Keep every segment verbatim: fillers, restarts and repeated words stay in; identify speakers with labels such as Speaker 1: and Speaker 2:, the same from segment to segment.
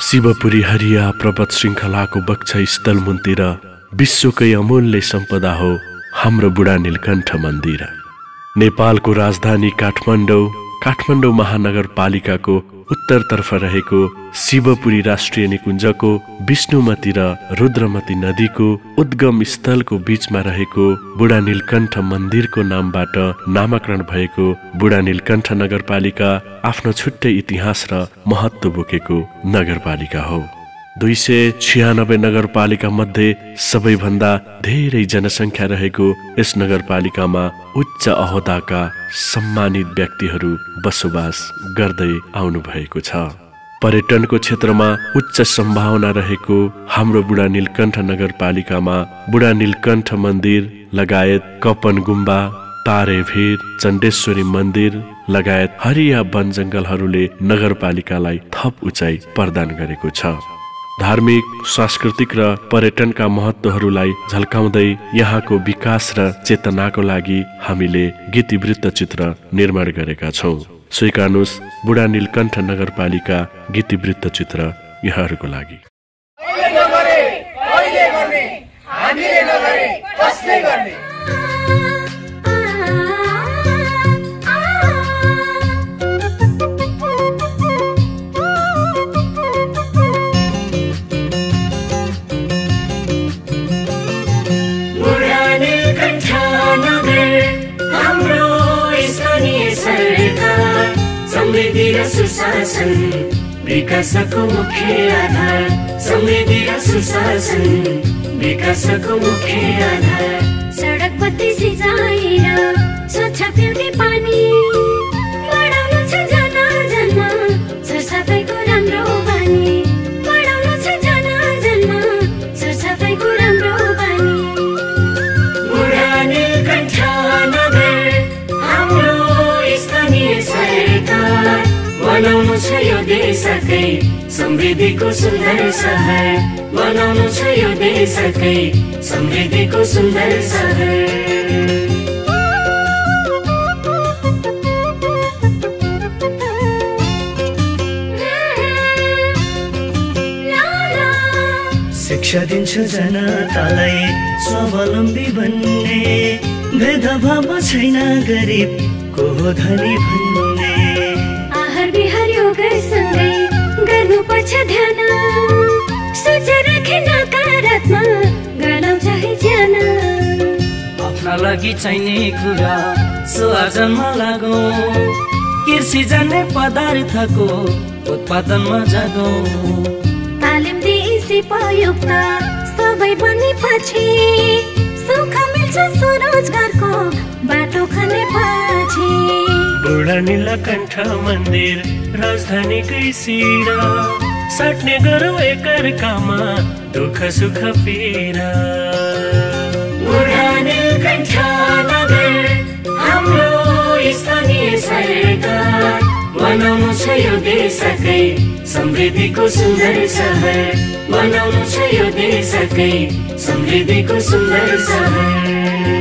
Speaker 1: शिवपुरी हरिया पर्वत श्रृङ्खलाको वक्ष स्थलमुनतिर विश्वकै अमूल्य सम्पदा हो हाम्रो बुढा नीलकण्ठ मन्दिर। नेपालको राजधानी काठमाडौँ काठमाडौँ महानगरपालिकाको उत्तरतर्फ रहेको शिवपुरी राष्ट्रिय निकुञ्जको विष्णुमती र रुद्रमती नदीको उद्गम स्थलको बीचमा रहेको बुढा नीलकण्ठ मन्दिरको नामबाट नामाकरण भएको बुढा नीलकण्ठ नगरपालिका आफ्नो छुट्टै इतिहास र महत्त्व बोकेको नगरपालिका हो। दुई सय छियानब्बे नगरपालिका मध्ये सबैभन्दा धेरै जनसङ्ख्या रहेको यस नगरपालिकामा उच्च अहोदाका सम्मानित व्यक्तिहरू बसोबास गर्दै आउनु भएको छ। पर्यटनको क्षेत्रमा उच्च सम्भावना रहेको हाम्रो बुढा नीलकण्ठ नगरपालिकामा बुढा नीलकण्ठ मन्दिर लगायत कपन गुम्बा, तारेभीर, चण्डेश्वरी मन्दिर लगायत हरिया वन जङ्गलहरूले नगरपालिकालाई थप उचाइ प्रदान गरेको छ। धार्मिक, सांस्कृतिक र पर्यटनका महत्त्वहरूलाई झल्काउँदै यहाँको विकास र चेतनाको लागि हामीले गीति वृत्तचित्र निर्माण गरेका छौँ। स्वीकार्नुहोस् बुढा नीलकण्ठ नगरपालिका गीति वृत्तचित्र यहाँहरूको लागि।
Speaker 2: समृद्धि र सुशासन विकासको मुख्य आधार, समृद्धि र सुशासन विकासको मुख्य आधार। सडक बत्ती सिँचाइ र स्वच्छ पिउने पानी बढाउनु छ जन जनमा सरसफाइको राम्रो बानी, बढाउनु छ जन जनमा सरसफाइको राम्रो बानी। बुढा नीलकण्ठ नगर हाम्रो स्थानीय सरकार बनाउनु छ यो देशकै समृद्धिको सुन्दर सहर, बनाउनु छ यो देशकै समृद्धिको सुन्दर सहर।
Speaker 3: शिक्षा दिन्छ जनतालाई स्वावलम्बी बन्ने, भेदभाव छैन गरिब को हो धनी भन्ने।
Speaker 2: आहार बिहार योगसँगै गर्नुपर्छ ध्यान, सोच राखे नकारात्मक गरौँ चाहे ज्यान।
Speaker 3: आफ्ना लागि चाहिने कुरा स्वार्जनमा लागौँ, कृषि जन्य पदार्थको उत्पादनमा जागौँ।
Speaker 2: तालिम दिई सिपयुक्त सबै बनेपछि सुख मिल्छ स्वरोजगारको बाटो खनेपछि।
Speaker 3: बुढा नीलकण्ठ मन्दिर राजधानीकै शिर, साट्ने गरौँ एकअर्कामा दुःख सुख पीडा।
Speaker 2: बुढा नीलकण्ठ नगर हाम्रो स्थानीय सरकार बनाउनु छ यो देशकै समृद्धिको सुन्दर सहर, बनाउनु छ यो देशकै समृद्धिको सुन्दर सहर।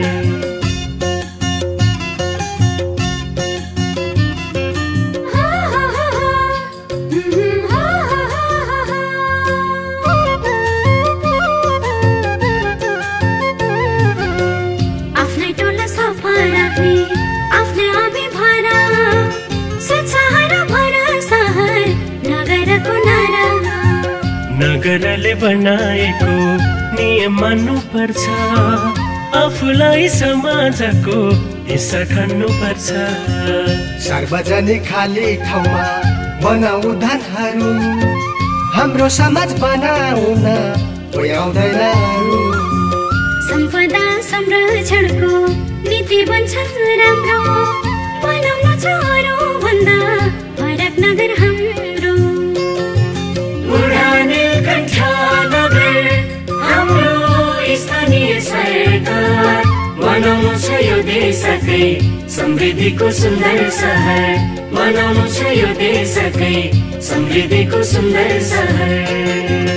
Speaker 3: नगरले बनाएको नियम मान्नु पर्छ, आफूलाई समाजको हिस्सा ठान्नु पर्छ।
Speaker 4: सार्वजनिक खाली ठाउँमा बनाऊ धानहरू, हाम्रो समाज बनाउन कोही आउँदैन अरू।
Speaker 2: सम्पदा संरक्षणको नीति बन्छ राम्रो, बनाउनु छ अरूभन्दा फरक नगर हाम्रो। बुढा नीलकण्ठ नगर हाम्रो स्थानीय सरकार बनाउनु छ यो देशकै समृद्धिको सुन्दर सहर, बनाउनु छ यो देशकै समृद्धिको सुन्दर सहर।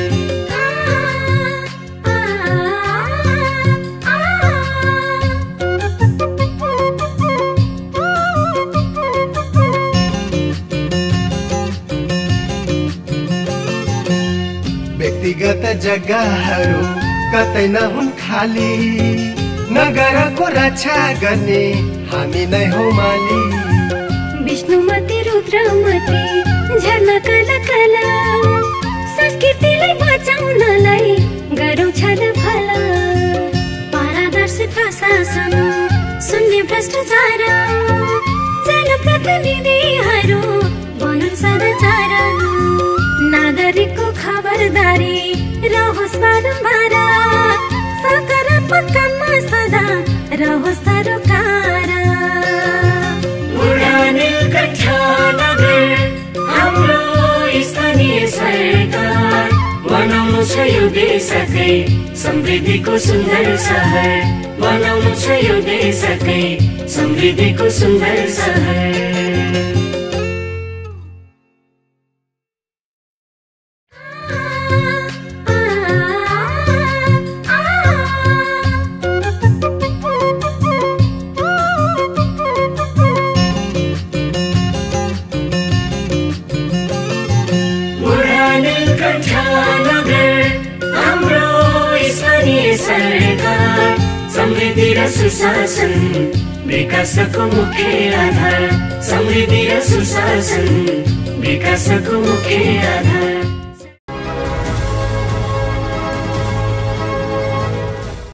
Speaker 4: व्यक्तिगत जग्गाहरू कतै नहुन् खाली, नगरको रक्षा गर्ने हामी नै हौ माली।
Speaker 2: विष्णुमती रुद्रमती झर्ना कला कला, संस्कृतिलाई बचाउनलाई गरौँ छलफल। पारदर्शी प्रशासन शून्य भ्रष्टाचार, जनप्रतिनिधिहरू बनुन् सदाचार। नागरिकको खबरदारी रहोस् बारम्बार, सकारात्मक काममा सदा रहोस् सरोकार।
Speaker 3: बुढा नीलकण्ठ नगर हाम्रो स्थानीय सरकार, बनाउनु छ यो देशकै समृद्धिको सुन्दर सहर, बनाउनु छ यो देशकै समृद्धिको सुन्दर सहर। समृद्धि र सुशासन विकासको मुख्य आधार, समृद्धि र सुशासन विकासको मुख्य आधार।